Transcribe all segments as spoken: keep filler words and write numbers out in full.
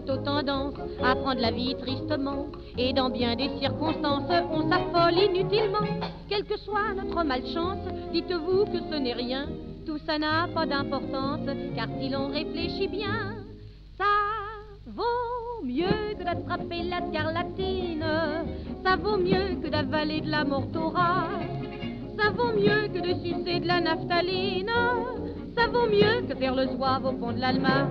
plutôt tendance à prendre la vie tristement. Et dans bien des circonstances, on s'affole inutilement. Quelle que soit notre malchance, dites-vous que ce n'est rien. Tout ça n'a pas d'importance, car si l'on réfléchit bien, ça vaut mieux que d'attraper la scarlatine. Ça vaut mieux que d'avaler de la mortora. Ça vaut mieux que de sucer de la naphtaline. Ça vaut mieux que faire le zouave au pont de l'Alma.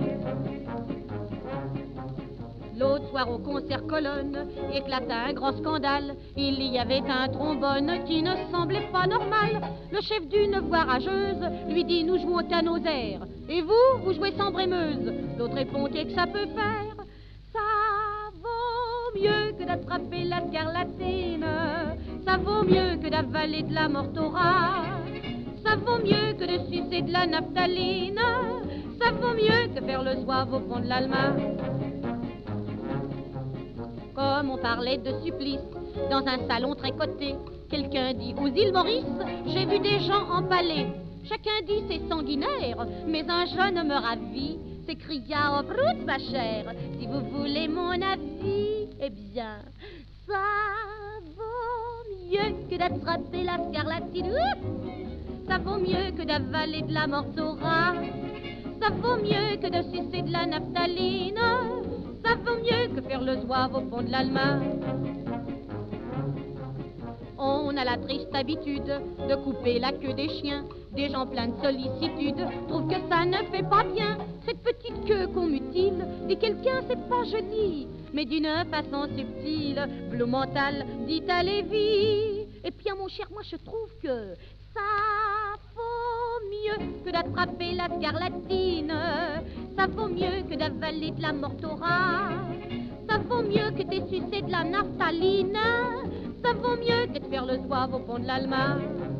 L'autre soir au concert Colonne éclata un grand scandale. Il y avait un trombone qui ne semblait pas normal. Le chef d'une voix rageuse lui dit: nous jouons qu'à nos airs. Et vous, vous jouez sans brémeuse. L'autre répond: qu'est-ce que ça peut faire? Ça vaut mieux que d'attraper la scarlatine. Ça vaut mieux que d'avaler de la mortora. Ça vaut mieux que de sucer de la naphtaline. Ça vaut mieux que faire le zouave au pont de l'Alma. Comme on parlait de supplice dans un salon très coté, quelqu'un dit: aux îles Maurice, j'ai vu des gens empalés. Chacun dit: c'est sanguinaire, mais un jeune me ravit, s'écria: oh brute ma chère, si vous voulez mon avis, eh bien, ça vaut mieux que d'attraper la scarlatine. Ouf, ça vaut mieux que d'avaler de la mortora. Ça vaut mieux que de sucer de la naphtaline. Ça vaut mieux que faire le zouave au pont de l'Alma. On a la triste habitude de couper la queue des chiens. Des gens pleins de sollicitude trouvent que ça ne fait pas bien. Cette petite queue qu'on mutile, dit quelqu'un, c'est pas joli, mais d'une façon subtile, bleu mental, dit à Lévi. Et puis, mon cher, moi je trouve que ça vaut mieux que d'attraper la scarlatine. Ça vaut mieux que d'avaler de la mortora. Ça vaut mieux que de sucer de la naphtaline. Ça vaut mieux que de faire le zouave au pont de l'Alma.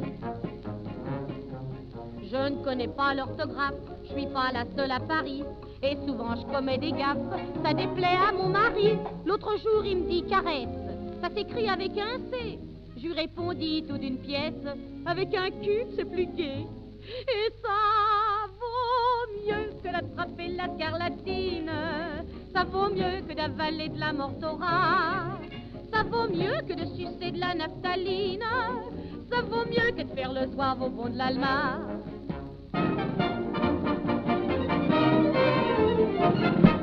Je ne connais pas l'orthographe, je suis pas la seule à Paris. Et souvent je commets des gaffes, ça déplaît à mon mari. L'autre jour il me dit caresse, ça s'écrit avec un C. Je lui répondis tout d'une pièce, avec un cul c'est plus gai. Et ça vaut mieux que d'attraper la scarlatine. Ça vaut mieux que d'avaler de la mortora. Ça vaut mieux que de sucer de la naphtaline. Ça vaut mieux que de faire le zouave au pont de l'Alma.